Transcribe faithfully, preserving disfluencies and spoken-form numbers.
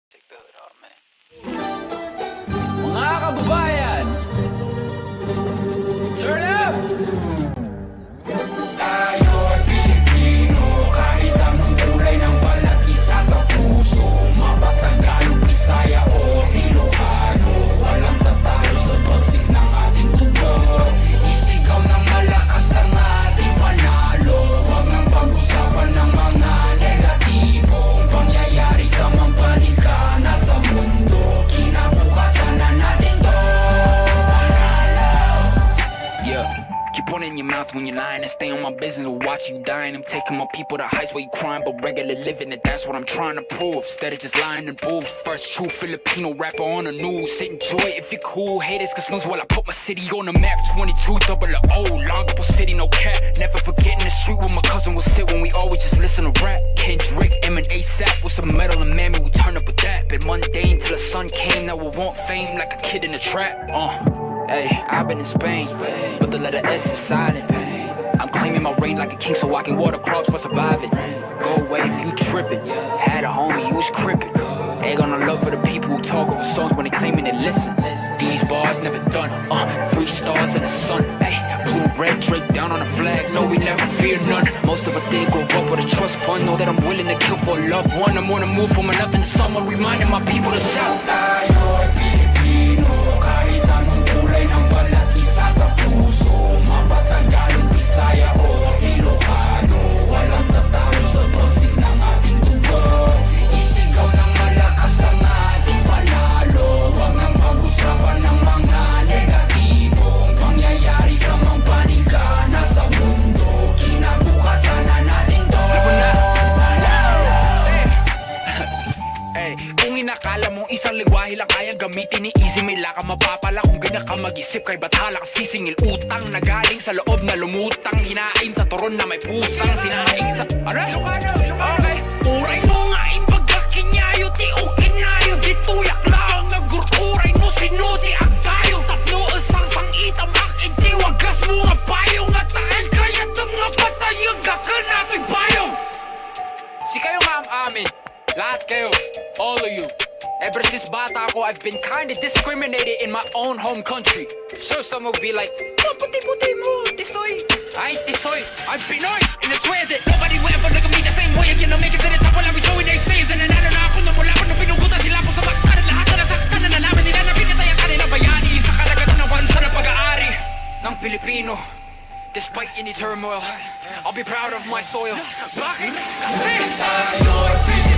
Take the hood off, man. Mga kababayan, turn up! Tayo ay Pilipino, kahit anong kulay ng balat, isa sa puso. Mapatagalog, Bisaya o Ilocano, walang tatalo sa bagsik ng ating tubo. Isigaw ng malakas ang ating panalo, huwag nang pag-usapan ng mga negatibong pangyayari sa mampanika na sa mundo. Kinabukasan na natin to panalo. Yeah. Keep one in your mouth when you're lying and stay on my business or watch you dying. I'm taking my people to heights where you crying, but regular living it. That's what I'm trying to prove. Instead of just lying and booze. First true Filipino rapper on the news. Enjoy it if you're cool. Haters can snooze while I put my city on the map. twenty-two double O, Longapo City, no cap. Never forgetting the street where my cousin would sit when we always just listen to rap. Kendrick, M and ASAP with some metal and mammy, we turn up with that. Been mundane till the sun came. Now we want fame like a kid in a trap. Uh. Hey, I've been in Spain, but the letter S is silent. I'm claiming my reign like a king so I can water crops for surviving. Go away if you trippin'. Had a homie, he was crippin'. Ain't gonna love for the people who talk over songs when they claiming they listen. These bars never done, uh, three stars in the sun. Hey, blue, red, Drake down on the flag, no, we never fear none. Most of us didn't grow up with a trust fund, know that I'm willing to kill for a loved one. I'm on the move from nothing to someone, reminding my people to shout. Tayo ay Pilipino, kahit anong kulay ng balat, isa sa puso. Mapatagalog, Bisaya o Ilocano, walang tatalo sa bagsik ng ating tubo. Isigaw ng malakas ang ating panalo, huwag nang pag-usapan ng mga negatibong pangyayari sa mampanika na sa mundo. Kinabukasan na natin to panalo. Hey, kung inakala mong isang lingwahe lang kaya gamitin ni Easy, may laka mapapala kung ganyan ka mag-isip. Kay bathala ka sisingil utang na galing sa loob na lumutang, hinain sa turon na may pusang sinaing sa... Ano? Ilocano, Ilocano. Okay. Uray mo nga ipagkakinyayo, ti o kinayo, di tuyak lang nagururay mo sinuti ang tayo. Tapno ang sang-sang itamak, hindi wagas mo nga payong at tahil kaya itong nga patayang kakanato'y bayong. Si kayo nga ang amin, lahat kayo, all of you. Ever since bata ako, I've been kinda discriminated in my own home country. Sure, some will be like, oh, puti-puti mo, tisoy. I ain't tisoy, I'm Pinoy. And I swear that nobody will ever look at me the same way again. I'll make it to the top while I'll be showing their sayings. And nanalo na ako na mula pa nung pinugutan sila po sa baktaran. Lahat na nasaktan na nalaman nila na pinatay ang kanilang bayani sa karagatan ng bansa na pag-aari ng Pilipino. Despite any turmoil, I'll be proud of my soil. Bakit? Kasi Tayo ay Pilipino.